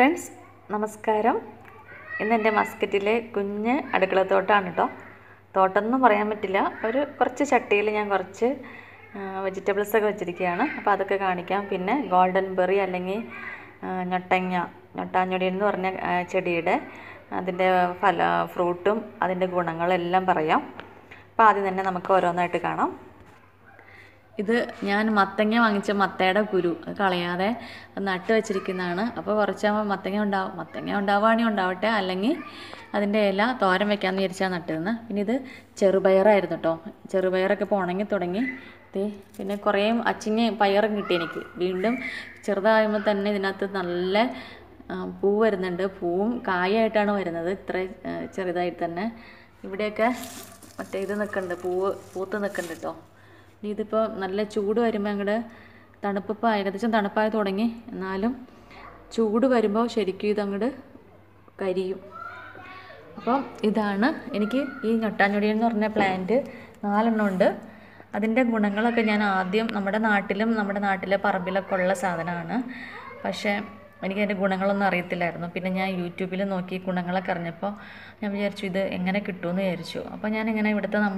Friends നമസ്കാരം. ഇന്ന് എൻ്റെ മസ്കറ്റിലെ കുഞ്ഞ് അടുക്കളത്തോട്ടമാണ് കേട്ടോ. തോട്ടമൊന്നും പറയാൻ പറ്റില്ല, കുറച്ച് ചട്ടിയിൽ ഞാൻ കുറച്ച് വെജിറ്റബിൾസൊക്കെ വെച്ചിരിക്കുകയാണ്. അപ്പോൾ അതൊക്കെ കാണിക്കാം. പിന്നെ ഗോൾഡൻ ബെറി അല്ലെങ്കിൽ ഞൊട്ടാഞ്ഞൊടി എന്ന് പറഞ്ഞ ചെടിയുടെ അതിൻ്റെ ഫ്രൂട്ടും അതിൻ്റെ ഗുണങ്ങളെല്ലാം പറയാം. അപ്പോൾ ആദ്യം തന്നെ നമുക്ക് ഓരോന്നായിട്ട് കാണാം. ഇത് ഞാൻ മത്തങ്ങ വാങ്ങിച്ച മത്തയുടെ കുരു കളയാതെ നട്ട് വെച്ചിരിക്കുന്നതാണ്. അപ്പോൾ കുറച്ചാകുമ്പോൾ മത്തങ്ങ ഉണ്ടാവുകയാണെങ്കിൽ ഉണ്ടാവട്ടെ, അല്ലെങ്കിൽ അതിൻ്റെ ഇല തോരൻ വെക്കാമെന്ന് വിചാരിച്ചാൽ നട്ടിരുന്നു. പിന്നെ ഇത് ചെറുപയറായിരുന്നു കേട്ടോ. ചെറുപയറൊക്കെ ഇപ്പോൾ ഉണങ്ങി തുടങ്ങി. പിന്നെ കുറേ അച്ചിങ്ങ പയറും കിട്ടി എനിക്ക്. വീണ്ടും ചെറുതാകുമ്പോൾ തന്നെ ഇതിനകത്ത് നല്ല പൂ വരുന്നുണ്ട്. പൂവും കായായിട്ടാണ് വരുന്നത്, ഇത്ര ചെറുതായിട്ട് തന്നെ. ഇവിടെയൊക്കെ മറ്റേ ഇത് നിൽക്കുന്നുണ്ട്, പൂത്ത് നിൽക്കുന്നുണ്ട് കേട്ടോ. ഇതിപ്പോൾ നല്ല ചൂട് വരുമ്പോൾ അങ്ങോട്ട് തണുപ്പിപ്പോൾ ഏകദേശം തണുപ്പായി തുടങ്ങി. എന്നാലും ചൂട് വരുമ്പോൾ ശരിക്കും ഇതങ്ങോട്ട് കരിയും. അപ്പം ഇതാണ് എനിക്ക് ഈ ഞൊട്ടാഞ്ഞൊടി എന്ന് പറഞ്ഞ പ്ലാന്റ് 4 എണ്ണം ഉണ്ട്. അതിൻ്റെ ഗുണങ്ങളൊക്കെ ഞാൻ ആദ്യം നമ്മുടെ നാട്ടിലെ പറമ്പിലൊക്കെ ഉള്ള സാധനമാണ്. പക്ഷേ എനിക്കതിൻ്റെ ഗുണങ്ങളൊന്നും അറിയത്തില്ലായിരുന്നു. പിന്നെ ഞാൻ യൂട്യൂബിൽ നോക്കി ഗുണങ്ങളൊക്കെ അറിഞ്ഞപ്പോൾ ഞാൻ വിചാരിച്ചു ഇത് എങ്ങനെ കിട്ടുമെന്ന് വിചാരിച്ചു. അപ്പോൾ ഞാനിങ്ങനെ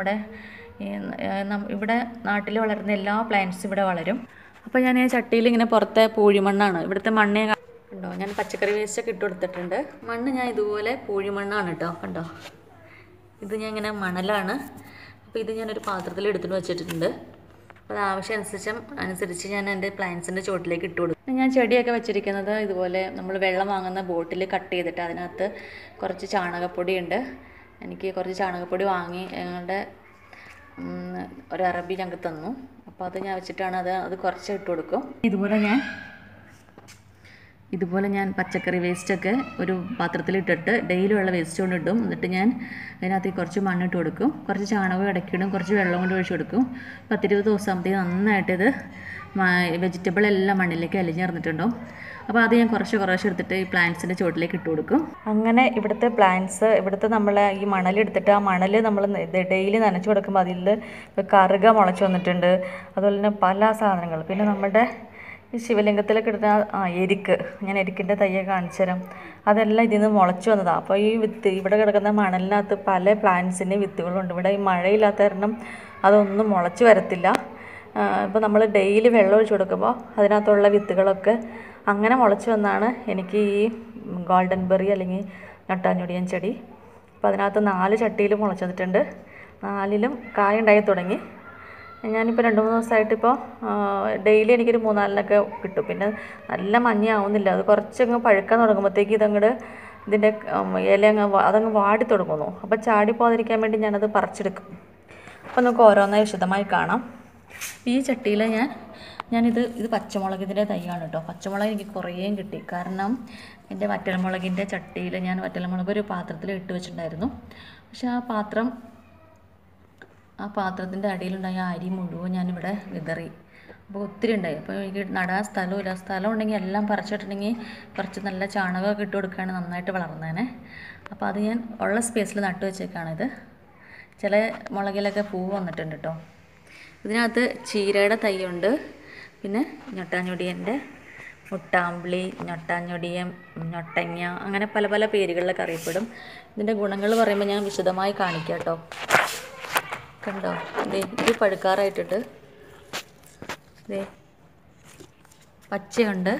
ഇവിടെ നാട്ടിൽ വളരുന്ന എല്ലാ പ്ലാന്റ്സും ഇവിടെ വളരും. അപ്പോൾ ഞാൻ ഈ ചട്ടിയിൽ ഇങ്ങനെ പുറത്തെ പൂഴിമണ്ണാണ്, ഇവിടുത്തെ മണ്ണേ കണ്ടോ. ഞാൻ പച്ചക്കറി വേസ്റ്റൊക്കെ ഇട്ട് കൊടുത്തിട്ടുണ്ട്. മണ്ണ് ഞാൻ ഇതുപോലെ പൂഴിമണ്ണാണ് കേട്ടോ. കണ്ടോ, ഇത് ഞാൻ ഇങ്ങനെ മണലാണ്. അപ്പോൾ ഇത് ഞാനൊരു പാത്രത്തിൽ എടുത്തിട്ട് വെച്ചിട്ടുണ്ട്. അപ്പോൾ അത് ആവശ്യമനുസരിച്ച് ഞാൻ എൻ്റെ പ്ലാന്റ്സിൻ്റെ ചുവട്ടിലേക്ക് ഇട്ട് കൊടുക്കും. ഞാൻ ചെടിയൊക്കെ വെച്ചിരിക്കുന്നത് ഇതുപോലെ നമ്മൾ വെള്ളം വാങ്ങുന്ന ബോട്ടിൽ കട്ട് ചെയ്തിട്ട് അതിനകത്ത് കുറച്ച് ചാണകപ്പൊടി ഉണ്ട്. എനിക്ക് കുറച്ച് ചാണകപ്പൊടി വാങ്ങി ഞങ്ങളുടെ ഒരു അറബി ഞങ്ങൾക്ക് തന്നു. അപ്പോൾ അത് ഞാൻ വെച്ചിട്ടാണ് അത് കുറച്ച് ഇട്ട് കൊടുക്കും. ഇതുപോലെ ഞാൻ പച്ചക്കറി വേസ്റ്റൊക്കെ ഒരു പാത്രത്തിൽ ഇട്ടിട്ട് ഡെയിലി ഉള്ള വേസ്റ്റ് കൊണ്ട് ഇടും. എന്നിട്ട് ഞാൻ അതിനകത്ത് കുറച്ച് മണ്ണിട്ട് കൊടുക്കും, കുറച്ച് ചാണകം ഇടയ്ക്കിടും, കുറച്ച് വെള്ളം കൊണ്ട് ഒഴിച്ച് കൊടുക്കും. 10-20 ദിവസം ആകുമ്പോഴത്തേക്ക് നന്നായിട്ട് ഇത് വെജിറ്റബിൾ എല്ലാം മണ്ണിലേക്ക് അലിഞ്ഞിറങ്ങിയിട്ടുണ്ടാവും. അപ്പോൾ അത് ഞാൻ കുറച്ച് എടുത്തിട്ട് ഈ പ്ലാന്റ്സിൻ്റെ ചുവട്ടിലേക്ക് ഇട്ട് കൊടുക്കും. അങ്ങനെ ഇവിടുത്തെ നമ്മൾ ഈ മണലെടുത്തിട്ട് ആ മണൽ നമ്മൾ ഡെയിലി നനച്ച് കൊടുക്കുമ്പോൾ അതിൽ കറുക മുളച്ച് വന്നിട്ടുണ്ട്. അതുപോലെ തന്നെ പല സാധനങ്ങൾ. പിന്നെ നമ്മുടെ ഈ ശിവലിംഗത്തിലൊക്കെ ഇടുന്ന എരിക്ക്, ഞാൻ എരിക്കിൻ്റെ തയ്യെ കാണിച്ചു തരാം. അതെല്ലാം ഇതിൽ നിന്ന് മുളച്ച് വന്നതാണ്. അപ്പോൾ ഈ വിത്ത് ഇവിടെ കിടക്കുന്ന മണലിനകത്ത് പല പ്ലാന്റ്സിൻ്റെ വിത്തുകളുണ്ട്. ഇവിടെ ഈ മഴയില്ലാത്ത കാരണം അതൊന്നും മുളച്ച് വരത്തില്ല. ഇപ്പോൾ നമ്മൾ ഡെയിലി വെള്ളം ഒഴിച്ച് കൊടുക്കുമ്പോൾ അതിനകത്തുള്ള വിത്തുകളൊക്കെ അങ്ങനെ മുളച്ച് വന്നാണ് എനിക്ക് ഈ ഗോൾഡൻ ബെറി അല്ലെങ്കിൽ ഞൊട്ടാഞ്ഞൊടിയൻ ചെടി. അപ്പോൾ അതിനകത്ത് 4 ചട്ടിയിൽ മുളച്ച് വന്നിട്ടുണ്ട്. 4ലും കായ ഉണ്ടായി തുടങ്ങി. ഞാനിപ്പോൾ 2-3 ദിവസമായിട്ടിപ്പോൾ ഡെയിലി എനിക്കൊരു 3-4 കിട്ടും. പിന്നെ നല്ല മഞ്ഞയാവുന്നില്ല, അത് കുറച്ചങ്ങ് പഴുക്കാൻ തുടങ്ങുമ്പോഴത്തേക്ക് ഇതിൻ്റെ ഇല അതങ്ങ് വാടി തുടങ്ങുന്നു. അപ്പോൾ ചാടിപ്പോകാതിരിക്കാൻ വേണ്ടി ഞാനത് പറിച്ചെടുക്കും. അപ്പോൾ നമുക്ക് ഓരോന്നായി വിശദമായി കാണാം. ഈ ചട്ടിയിൽ ഞാനിത് പച്ചമുളകിൻ്റെ തൈയാണ് കേട്ടോ. പച്ചമുളക് എനിക്ക് കുറേ കിട്ടി. കാരണം എൻ്റെ വറ്റൽമുളകിൻ്റെ ചട്ടിയിൽ ഞാൻ വറ്റൽമുളക് ഒരു പാത്രത്തിൽ ഇട്ട് വെച്ചിട്ടുണ്ടായിരുന്നു. പക്ഷേ ആ പാത്രത്തിൻ്റെ അടിയിലുണ്ടായ അരി മുഴുവൻ ഞാനിവിടെ വിതറി. അപ്പോൾ ഒത്തിരി ഉണ്ടായി. അപ്പോൾ എനിക്ക് നടാൻ സ്ഥലമില്ല. സ്ഥലം ഉണ്ടെങ്കിൽ എല്ലാം പറിച്ചിട്ടുണ്ടെങ്കിൽ കുറച്ച് നല്ല ചാണകമൊക്കെ ഇട്ട് കൊടുക്കുകയാണ് നന്നായിട്ട് വളർന്നേനെ. അപ്പോൾ അത് ഞാൻ ഉള്ള സ്പേസിൽ നട്ടു വെച്ചേക്കാണിത്. ചില മുളകിലൊക്കെ പൂവ് വന്നിട്ടുണ്ട് കേട്ടോ. ഇതിനകത്ത് ചീരയുടെ തൈയുണ്ട്. പിന്നെ ഞൊട്ടാഞ്ഞൊടിയൻ്റെ മുട്ടാമ്പിളി, ഞൊട്ടാഞ്ഞൊടിയൻ, ഞൊട്ടങ്ങ, അങ്ങനെ പല പല പേരുകളിലൊക്കെ അറിയപ്പെടും. ഇതിൻ്റെ ഗുണങ്ങൾ പറയുമ്പോൾ ഞാൻ വിശദമായി കാണിക്കാം കേട്ടോ. കണ്ടോ, ഇത് പഴുക്കാറായിട്ടുണ്ട്. പച്ചയുണ്ട്,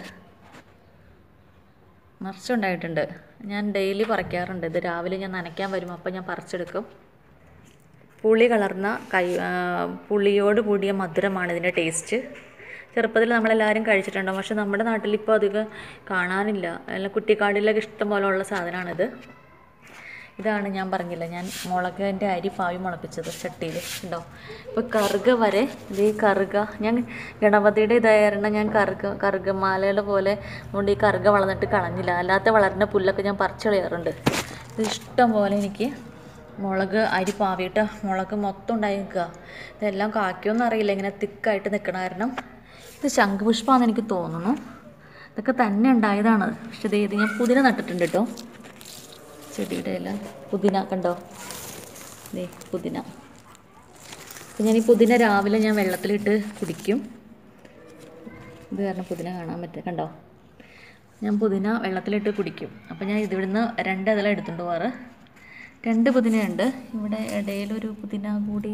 നിറച്ചുണ്ടായിട്ടുണ്ട്. ഞാൻ ഡെയിലി പറിക്കാറുണ്ട്. ഇത് രാവിലെ ഞാൻ നനയ്ക്കാൻ വരും, അപ്പോൾ ഞാൻ പറിച്ചെടുക്കും. പുളി കലർന്ന പുളിയോട് കൂടിയ മധുരമാണ് ഇതിൻ്റെ ടേസ്റ്റ്. ചെറുപ്പത്തിൽ നമ്മളെല്ലാവരും കഴിച്ചിട്ടുണ്ടാകും. പക്ഷെ നമ്മുടെ നാട്ടിൽ ഇപ്പോൾ അധികം കാണാനില്ല. അല്ല, കുട്ടിക്കാടിലൊക്കെ ഇഷ്ടം പോലെ ഉള്ള സാധനമാണിത്. ഇതാണ് ഞാൻ പറഞ്ഞില്ല, ഞാൻ മുളകിൻ്റെ അരി പാവി മുളപ്പിച്ചത് ചട്ടിയിൽ. ഉണ്ടോ, ഇപ്പോൾ കറുക വരെ ഈ കറുക ഞാൻ ഗണപതിയുടെ ഇതായിരുന്നു. ഞാൻ കറുകമാലയുടെ പോലെ അതുകൊണ്ട് ഈ കറുക വളർന്നിട്ട് കളഞ്ഞില്ല. അല്ലാത്ത വളരുന്ന പുല്ലൊക്കെ ഞാൻ പറിച്ച് കളയാറുണ്ട്. ഇത് ഇഷ്ടം പോലെ എനിക്ക് മുളക് അരി പാവിയിട്ട് മുളക് മൊത്തം ഉണ്ടായി നിൽക്കുക. ഇതെല്ലാം കാക്കിയൊന്നും അറിയില്ല, ഇങ്ങനെ തിക്കായിട്ട് നിൽക്കണ കാരണം. ഇത് ശംഖുപുഷ്പമാണെന്ന് എനിക്ക് തോന്നുന്നു. ഇതൊക്കെ തന്നെ ഉണ്ടായതാണ്. പക്ഷെ ഇത് ഞാൻ പുതിന നട്ടിട്ടുണ്ട് കേട്ടോ. ചെടിയുടെ എല്ലാം പുതിന കണ്ടോ, പുതിന. അപ്പം ഞാൻ ഈ പുതിന രാവിലെ ഞാൻ വെള്ളത്തിലിട്ട് കുടിക്കും. ഇത് കാരണം പുതിന കാണാൻ പറ്റും. കണ്ടോ, ഞാൻ പുതിന വെള്ളത്തിലിട്ട് കുടിക്കും. അപ്പോൾ ഞാൻ ഇതിവിടുന്ന് 2 ഇല എടുത്തുകൊണ്ട് പോവാറ്. 2 പുതിനയുണ്ട്. ഇവിടെ ഇടയിലൊരു പുതിന കൂടി,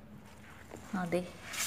അതെ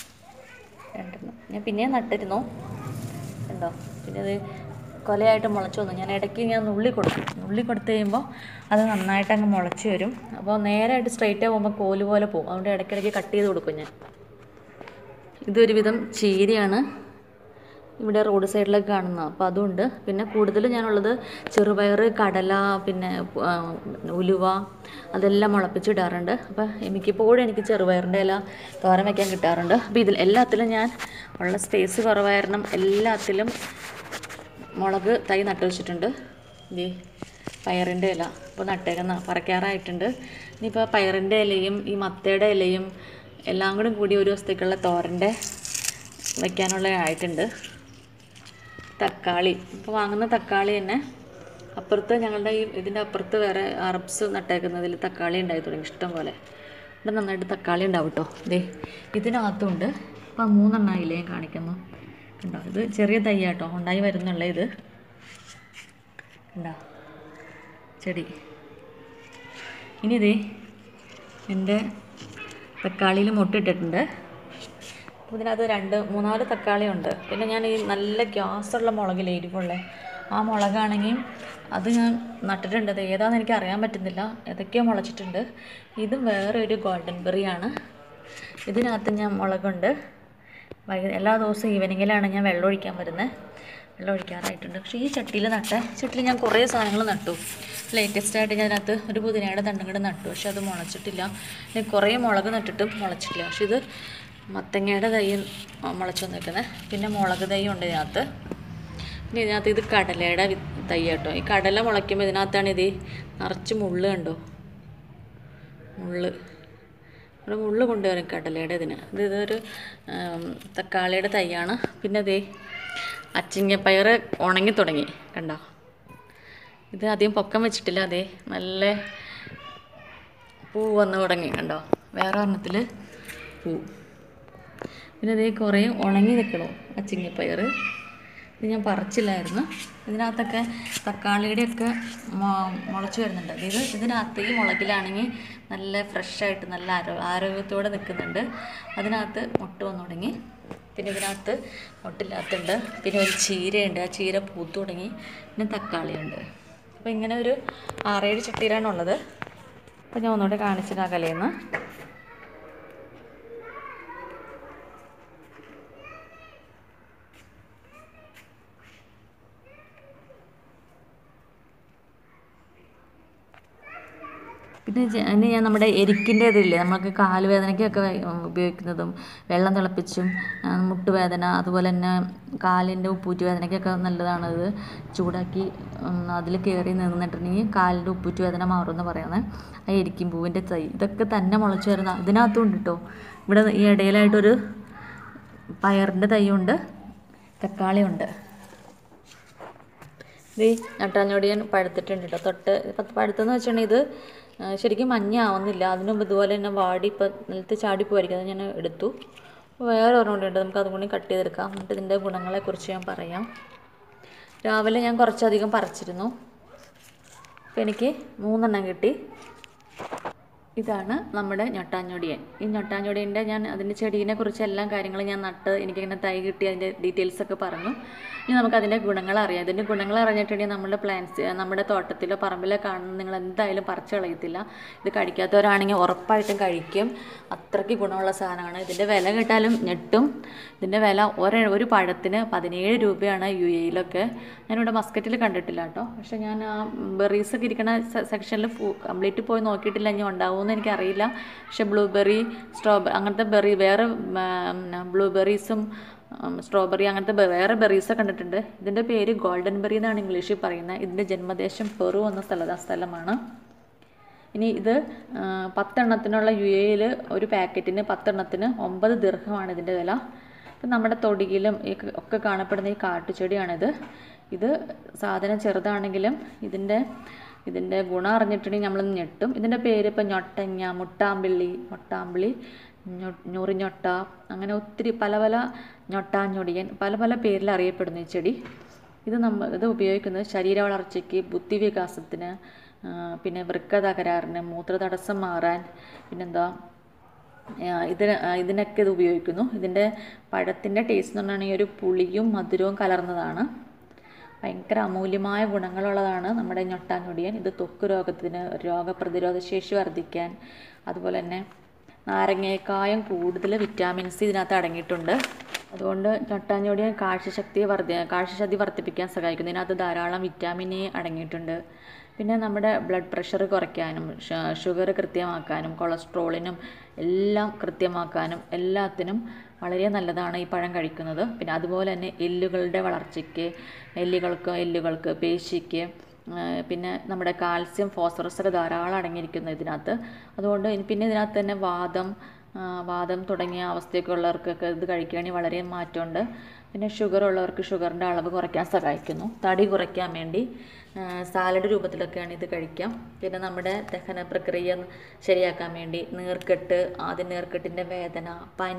2 ഞാൻ പിന്നെയും നട്ടിരുന്നു, ഉണ്ടോ. പിന്നെ അത് കൊലയായിട്ട് മുളച്ച് വന്നു. ഞാൻ ഇടയ്ക്ക് നുള്ളി കൊടുത്ത് കഴിയുമ്പോൾ അത് നന്നായിട്ട് അങ്ങ് മുളച്ച് വരും. അപ്പോൾ നേരായിട്ട് സ്ട്രെയിറ്റ് പോകുമ്പോൾ കോല് പോലെ പോകും. അതുകൊണ്ട് ഇടയ്ക്കിടയ്ക്ക് കട്ട് ചെയ്ത് കൊടുക്കും ഞാൻ. ഇതൊരുവിധം ചീരയാണ് ഇവിടെ റോഡ് സൈഡിലൊക്കെ കാണുന്നത്. അപ്പോൾ അതുണ്ട്. പിന്നെ കൂടുതലും ഞാനുള്ളത് ചെറുപയർ, കടല, പിന്നെ ഉലുവ അതെല്ലാം മുളപ്പിച്ചിടാറുണ്ട്. അപ്പോൾ എനിക്ക് ചെറുപയറിൻ്റെ ഇല തോരൻ വയ്ക്കാൻ കിട്ടാറുണ്ട്. അപ്പോൾ എല്ലാത്തിലും ഞാൻ ഉള്ള സ്പേസ് കുറവായിരുന്നു എല്ലാത്തിലും മുളക് തൈ നട്ടു വെച്ചിട്ടുണ്ട്. ഇതേ പയറിൻ്റെ ഇല ഇപ്പോൾ പറിക്കാറായിട്ടുണ്ട്. ഇനിയിപ്പോൾ പയറിൻ്റെ ഇലയും ഈ മത്തയുടെ ഇലയും എല്ലാം കൂടി ഒരു ദിവസത്തേക്കുള്ള തോരൻ്റെ വയ്ക്കാനുള്ള ആയിട്ടുണ്ട്. തക്കാളി ഇപ്പോൾ വാങ്ങുന്ന തക്കാളി തന്നെ അപ്പുറത്ത് ഞങ്ങളുടെ ഇതിൻ്റെ അപ്പുറത്ത് വേറെ അറബ്സ് നട്ടേക്കുന്നതിൽ തക്കാളി ഉണ്ടായി തുടങ്ങി ഇഷ്ടം പോലെ. ഇവിടെ നന്നായിട്ട് തക്കാളി ഉണ്ടാവും കേട്ടോ. ഇതിനകത്തുണ്ട്. ഇപ്പോൾ 3 എണ്ണമായില്ലേ ഞാൻ കാണിക്കുന്നു, കണ്ടോ. ഇത് ചെറിയ തൈ കേട്ടോ, ഉണ്ടായി വരുന്നുള്ള ഇത് കണ്ടോ ചെടി. ഇനി എൻ്റെ തക്കാളിയിൽ മുട്ടിട്ടിട്ടുണ്ട്. ഇതിനകത്ത് 2-3-4 തക്കാളി ഉണ്ട്. പിന്നെ ഞാൻ ഈ നല്ല ഗ്യാസുള്ള മുളകില്ലേ, എരിവുള്ള ആ മുളകാണെങ്കിൽ അത് ഞാൻ നട്ടിട്ടുണ്ട്. അത് ഏതാണെന്ന് എനിക്ക് അറിയാൻ പറ്റുന്നില്ല, ഏതൊക്കെയോ മുളച്ചിട്ടുണ്ട്. ഇതും വേറെ ഒരു ഗോൾഡൻബെറിയാണ്. ഇതിനകത്ത് ഞാൻ മുളകുണ്ട്. എല്ലാ ദിവസവും ഈവനിങ്ങിലാണ് ഞാൻ വെള്ളം ഒഴിക്കാൻ വരുന്നത്. വെള്ളം ഒഴിക്കാറായിട്ടുണ്ട്. പക്ഷേ ഈ ചട്ടിയിൽ ഞാൻ കുറേ സാധനങ്ങൾ നട്ടു. ലേറ്റസ്റ്റായിട്ട് ഞാൻ അതിനകത്ത് ഒരു പുതിനയുടെ തണ്ടും കൂടെ നട്ടു. പക്ഷെ അത് മുളച്ചിട്ടില്ല. ഞാൻ കുറേ മുളക് നട്ടിട്ടും മുളച്ചിട്ടില്ല. പക്ഷെ ഇത് മത്തങ്ങയുടെ തൈ മുളച്ച് വന്നിരിക്കുന്നത്. പിന്നെ മുളക് തൈ ഉണ്ട് ഇതിനകത്ത്. പിന്നെ ഇതിനകത്ത് ഇത് കടലയുടെ തൈ കേട്ടോ. ഈ കടല മുളയ്ക്കുമ്പോൾ ഇതിനകത്താണ് നിറച്ച് മുള്ള് കണ്ടോ, ഇവിടെ മുള്ള് കൊണ്ടുവരും കടലയുടെ ഇതൊരു തക്കാളിയുടെ തൈയാണ്. പിന്നെ അച്ചിങ്ങപ്പയർ ഉണങ്ങി തുടങ്ങി കണ്ടോ. ഇത് അധികം പൊക്കം വെച്ചിട്ടില്ല. നല്ല പൂ വന്ന് തുടങ്ങി കണ്ടോ. വേറെ ഒരെണ്ണത്തിൽ പൂ. പിന്നെ കുറേ ഉണങ്ങി നിൽക്കണു അച്ചിങ്ങപ്പയർ. ഇത് ഞാൻ പറിച്ചില്ലായിരുന്നു. ഇതിനകത്തൊക്കെ തക്കാളിയുടെയൊക്കെ മുളച്ച് വരുന്നുണ്ട്. ഇതിനകത്ത് ഈ മുളകിലാണെങ്കിൽ നല്ല ഫ്രഷായിട്ട് നല്ല ആരോഗ്യത്തോടെ നിൽക്കുന്നുണ്ട്. അതിനകത്ത് മുട്ട വന്നു തുടങ്ങി. പിന്നെ ഇതിനകത്ത് മുട്ടില്ലാത്തുണ്ട്. പിന്നെ ഒരു ചീരയുണ്ട്, ആ ചീര പൂത്തു തുടങ്ങി. പിന്നെ തക്കാളിയുണ്ട്. അപ്പോൾ ഇങ്ങനെ ഒരു 6-7 ചട്ടിയിലാണുള്ളത്. അപ്പോൾ ഞാൻ ഒന്നുകൂടെ കാണിച്ചിട്ട് അകലേന്ന്. പിന്നെ ഞാൻ നമ്മുടെ എരിക്കിൻ്റെ ഇതില്ലേ, നമുക്ക് കാലുവേദനയ്ക്കൊക്കെ ഉപയോഗിക്കുന്നതും വെള്ളം തിളപ്പിച്ചും മുട്ടുവേദന അതുപോലെ തന്നെ കാലിൻ്റെ ഉപ്പൂറ്റി വേദനയ്ക്കൊക്കെ നല്ലതാണത്. ചൂടാക്കി അതിൽ കയറി നിന്നിട്ടുണ്ടെങ്കിൽ കാലിൻ്റെ ഉപ്പൂറ്റി വേദന മാറുമെന്ന് പറയുന്നത്. ആ എരിക്കും പൂവിൻ്റെ തൈ ഇതൊക്കെ തന്നെ മുളച്ച് വരുന്ന ഇതിനകത്തും ഉണ്ട് കേട്ടോ. ഇവിടെ ഈ ഇടയിലായിട്ടൊരു പയറിൻ്റെ തൈയുണ്ട്, തക്കാളിയുണ്ട്. നട്ടാഞ്ഞൊടിയൻ പഴുത്തിട്ടുണ്ട് കേട്ടോ. പഴുത്തെന്ന് വെച്ചിട്ടുണ്ടെങ്കിൽ ഇത് ശരിക്കും മഞ്ഞ ആവുന്നില്ല. അതിന് മുമ്പ് ഇതുപോലെ തന്നെ വാടി ഇപ്പം നിലത്ത് ചാടിപ്പോയിരിക്കും. അത് ഞാൻ എടുത്തു. വേറെ ഒരെണ്ണമുണ്ട്, നമുക്ക് അതും കൂടി കട്ട് ചെയ്തെടുക്കാം. എന്നിട്ട് ഇതിൻ്റെ ഗുണങ്ങളെക്കുറിച്ച് ഞാൻ പറയാം. രാവിലെ ഞാൻ കുറച്ചധികം പറിച്ചിരുന്നു. അപ്പോൾ എനിക്ക് 3 എണ്ണം കിട്ടി. ഇതാണ് നമ്മുടെ ഞൊട്ടാഞ്ഞൊടിയൻ. ഈ ഞൊട്ടാഞ്ഞൊടിയൻ്റെ അതിൻ്റെ ചെടീനെ കുറിച്ച് എല്ലാ കാര്യങ്ങളും ഞാൻ നട്ട് എനിക്കിങ്ങനെ തൈ കിട്ടി അതിൻ്റെ ഡീറ്റെയിൽസൊക്കെ പറഞ്ഞു. ഇനി നമുക്ക് അതിൻ്റെ ഗുണങ്ങൾ അറിയാം. ഇതിൻ്റെ ഗുണങ്ങൾ അറിഞ്ഞിട്ടുണ്ടെങ്കിൽ നമ്മുടെ പ്ലാന്റ്സ് നമ്മുടെ തോട്ടത്തിലോ പറമ്പിലോ കാണുന്ന നിങ്ങൾ എന്തായാലും പറിച്ച് കളയത്തില്ല. ഇത് കഴിക്കാത്തവരാണെങ്കിൽ ഉറപ്പായിട്ടും കഴിക്കും. അത്രയ്ക്ക് ഗുണമുള്ള സാധനമാണ്. ഇതിൻ്റെ വില കേട്ടാലും ഞെട്ടും. ഇതിൻ്റെ വില ഒരു പഴത്തിന് 17 രൂപയാണ് UAE-ലൊക്കെ. ഞാനിവിടെ മസ്കറ്റിൽ കണ്ടിട്ടില്ല കേട്ടോ. പക്ഷേ ഞാൻ ആ ബെറീസൊക്കെ ഇരിക്കുന്ന സെക്ഷനിൽ കംപ്ലീറ്റ് പോയി നോക്കിയിട്ടില്ല. ഇനി ഉണ്ടാവുമെന്ന് എനിക്കറിയില്ല. പക്ഷെ ബ്ലൂബെറി, സ്ട്രോബെറി അങ്ങനത്തെ വേറെ ബ്ലൂബെറീസും സ്ട്രോബെറി അങ്ങനത്തെ വേറെ ബെറീസൊക്കെ കണ്ടിട്ടുണ്ട്. ഇതിൻ്റെ പേര് ഗോൾഡൻബെറി എന്നാണ് ഇംഗ്ലീഷിൽ പറയുന്നത്. ഇതിൻ്റെ ജന്മദേശം പെറു എന്ന സ്ഥലമാണ്. ഇനി ഇത് 10 എണ്ണത്തിനുള്ള UAE-ൽ ഒരു പാക്കറ്റിന് 10 എണ്ണത്തിന് 9 ദിർഹമാണ് ഇതിൻ്റെ വില. ഇപ്പം നമ്മുടെ തൊടിയിലും ഒക്കെ കാണപ്പെടുന്ന ഈ കാട്ടുചെടിയാണിത്. ഇത് സാധനം ചെറുതാണെങ്കിലും ഇതിൻ്റെ ഗുണം അറിഞ്ഞിട്ടുണ്ടെങ്കിൽ നമ്മൾ ഞെട്ടും. ഇതിൻ്റെ പേര് ഇപ്പം ഞൊട്ടങ്ങ, മൊട്ടാമ്പിളി, ഞൊറിഞ്ഞൊട്ട, അങ്ങനെ ഒത്തിരി പല ഞൊട്ടാഞ്ഞൊടിയൻ പല പേരിൽ അറിയപ്പെടുന്നു ഈ ചെടി. ഇത് ഉപയോഗിക്കുന്നത് ശരീര വളർച്ചയ്ക്ക്, ബുദ്ധിവികാസത്തിന്, പിന്നെ വൃക്ക തകരാറിന്, മൂത്രതടസ്സം മാറാൻ, പിന്നെന്താ ഇതിനൊക്കെ ഇത് ഉപയോഗിക്കുന്നു. ഇതിൻ്റെ പഴത്തിൻ്റെ ടേസ്റ്റ് എന്ന് പറഞ്ഞാൽ ഒരു പുളിയും മധുരവും കലർന്നതാണ്. ഭയങ്കര അമൂല്യമായ ഗുണങ്ങളുള്ളതാണ് നമ്മുടെ ഞൊട്ടാഞ്ഞൊടിയൻ. ഇത് ത്വക്ക് രോഗത്തിന്, രോഗപ്രതിരോധ ശേഷി വർദ്ധിക്കാൻ, അതുപോലെ തന്നെ നാരങ്ങയെക്കായും കൂടുതൽ വിറ്റാമിൻ സി ഇതിനകത്ത് അടങ്ങിയിട്ടുണ്ട്. അതുകൊണ്ട് ഞൊട്ടാഞ്ഞൊടിയൻ കാഴ്ചശക്തി വർദ്ധിപ്പിക്കാൻ സഹായിക്കുന്നു. ഇതിനകത്ത് ധാരാളം വിറ്റാമിൻ എ അടങ്ങിയിട്ടുണ്ട്. പിന്നെ നമ്മുടെ ബ്ലഡ് പ്രഷർ കുറയ്ക്കാനും, ഷുഗർ കൃത്യമാക്കാനും, കൊളസ്ട്രോളിനും എല്ലാം കൃത്യമാക്കാനും എല്ലാത്തിനും വളരെ നല്ലതാണ് ഈ പഴം കഴിക്കുന്നത്. പിന്നെ അതുപോലെ തന്നെ എല്ലുകളുടെ വളർച്ചയ്ക്ക്, എല്ലുകൾക്ക് പേശിക്ക്, പിന്നെ നമ്മുടെ കാൽസ്യം, ഫോസ്ഫറസ് ഒക്കെ ധാരാളം അടങ്ങിയിരിക്കുന്നു ഇതിനകത്ത്. അതുകൊണ്ട് പിന്നെ ഇതിനകത്ത് തന്നെ വാദം തുടങ്ങിയ അവസ്ഥയൊക്കെ ഉള്ളവർക്കൊക്കെ ഇത് കഴിക്കുകയാണെങ്കിൽ വളരെ മാറ്റമുണ്ട്. പിന്നെ ഷുഗർ ഉള്ളവർക്ക് ഷുഗറിൻ്റെ അളവ് കുറയ്ക്കാൻ സഹായിക്കുന്നു. തടി കുറയ്ക്കാൻ വേണ്ടി സാലഡ് രൂപത്തിലൊക്കെയാണ് ഇത് കഴിക്കാം. പിന്നെ നമ്മുടെ ദഹന പ്രക്രിയ ശരിയാക്കാൻ വേണ്ടി നീർക്കെട്ടിൻ്റെ വേദന,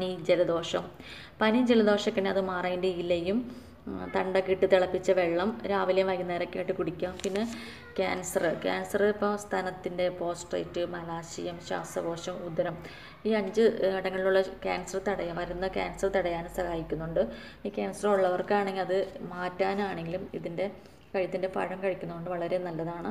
പനി ജലദോഷമൊക്കെ അത് മാറേണ്ട ഇലയും തണ്ടൊക്കെ ഇട്ട് തിളപ്പിച്ച വെള്ളം രാവിലെയും വൈകുന്നേരമൊക്കെ ആയിട്ട് കുടിക്കാം. പിന്നെ ക്യാൻസർ ഇപ്പോൾ സ്തനത്തിൻ്റെ പോസ്ട്രേറ്റ്, മലാശയം, ശ്വാസകോശം, ഉദരം, ഈ 5 ഇടങ്ങളിലുള്ള വരുന്ന ക്യാൻസർ തടയാനും സഹായിക്കുന്നുണ്ട്. ഈ ക്യാൻസർ ഉള്ളവർക്കാണെങ്കിൽ അത് മാറ്റാനാണെങ്കിലും കഴുത്തിൻ്റെ പഴം കഴിക്കുന്നതുകൊണ്ട് വളരെ നല്ലതാണ്.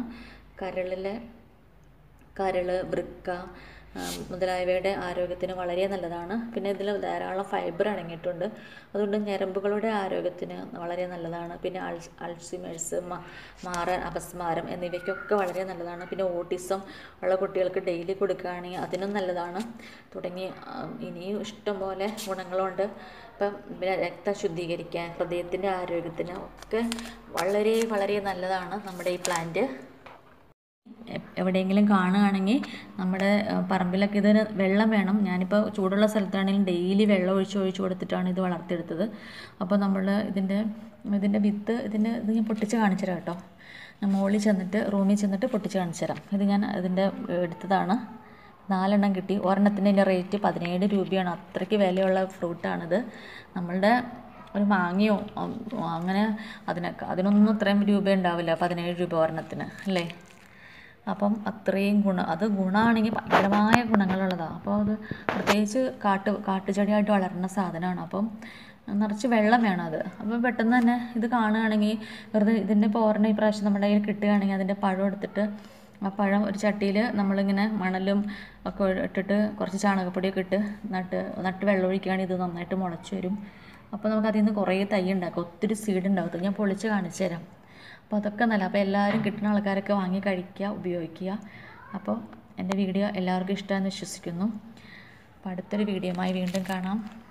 കരൾ, വൃക്ക മുതലായവയുടെ ആരോഗ്യത്തിന് വളരെ നല്ലതാണ്. പിന്നെ ഇതിൽ ധാരാളം ഫൈബർ അടങ്ങിയിട്ടുണ്ട്. അതുകൊണ്ട് ഞരമ്പുകളുടെ ആരോഗ്യത്തിന് വളരെ നല്ലതാണ്. പിന്നെ അൾഷിമേഴ്സ്, അപസ്മാരം എന്നിവയ്ക്കൊക്കെ വളരെ നല്ലതാണ്. പിന്നെ ഓട്ടിസം ഉള്ള കുട്ടികൾക്ക് ഡെയിലി കൊടുക്കുകയാണെങ്കിൽ അതിനും നല്ലതാണ്. തുടങ്ങി ഇനിയും ഇഷ്ടംപോലെ ഗുണങ്ങളുണ്ട്. ഇപ്പം രക്തം ശുദ്ധീകരിക്കാൻ, ഹൃദയത്തിൻ്റെ ആരോഗ്യത്തിന് ഒക്കെ വളരെ വളരെ നല്ലതാണ് നമ്മുടെ ഈ പ്ലാന്റ്. എവിടെയെങ്കിലും കാണുകയാണെങ്കിൽ നമ്മുടെ പറമ്പിലൊക്കെ ഇതിന് വെള്ളം വേണം. ഞാനിപ്പോൾ ചൂടുള്ള സ്ഥലത്താണെങ്കിലും ഡെയിലി വെള്ളം ഒഴിച്ച് കൊടുത്തിട്ടാണ് ഇത് വളർത്തിയെടുത്തത്. അപ്പോൾ നമ്മൾ ഇതിൻ്റെ വിത്ത് ഇത് ഞാൻ പൊട്ടിച്ച് കാണിച്ചു തരാം കേട്ടോ. ഞാൻ റൂമിൽ ചെന്നിട്ട് പൊട്ടിച്ച് കാണിച്ചു തരാം. ഇത് ഞാൻ എടുത്തതാണ്. 4 എണ്ണം കിട്ടി. ഒരെണ്ണത്തിൻ്റെ റേറ്റ് 17 രൂപയാണ്. അത്രയ്ക്ക് വിലയുള്ള ഫ്രൂട്ടാണിത്. നമ്മളുടെ ഒരു മാങ്ങയോ അങ്ങനെ അതിനൊന്നും ഇത്രയും രൂപ ഉണ്ടാവില്ല. 17 രൂപ ഒരെണ്ണത്തിന് അല്ലേ? അപ്പം അത്രയും ഗുണമാണെങ്കിൽ ഭയങ്കരമായ ഗുണങ്ങളുള്ളതാണ്. അപ്പോൾ അത് പ്രത്യേകിച്ച് കാട്ടുചെടിയായിട്ട് വളരുന്ന സാധനമാണ്. അപ്പം നിറച്ച് വെള്ളം വേണം അത്. അപ്പോൾ പെട്ടെന്ന് തന്നെ ഇത് കാണുകയാണെങ്കിൽ വെറുതെ ഇതിൻ്റെ പോരണ ഈ പ്രാവശ്യം നമ്മുടെ കയ്യിൽ കിട്ടുകയാണെങ്കിൽ അതിൻ്റെ പഴം എടുത്തിട്ട് ആ പഴം ഒരു ചട്ടിയിൽ നമ്മളിങ്ങനെ മണലും ഒക്കെ ഇട്ടിട്ട് കുറച്ച് ചാണകപ്പൊടിയൊക്കെ ഇട്ട് നട്ട് വെള്ളം ഒഴിക്കുകയാണെങ്കിൽ ഇത് നന്നായിട്ട് മുളച്ച് വരും. അപ്പോൾ നമുക്ക് അതിൽ നിന്ന് കുറേ തൈ ഉണ്ടാക്കും. ഒത്തിരി സീഡ് ഉണ്ടാവും. ഞാൻ പൊളിച്ച് കാണിച്ചു തരാം. അപ്പോൾ അതൊക്കെ നല്ല. അപ്പോൾ എല്ലാവരും കിട്ടുന്ന ആൾക്കാരൊക്കെ വാങ്ങി കഴിക്കുക, ഉപയോഗിക്കുക. അപ്പോൾ എൻ്റെ വീഡിയോ എല്ലാവർക്കും ഇഷ്ടമാണെന്ന് വിശ്വസിക്കുന്നു. അപ്പോൾ അടുത്തൊരു വീഡിയോയുമായി വീണ്ടും കാണാം.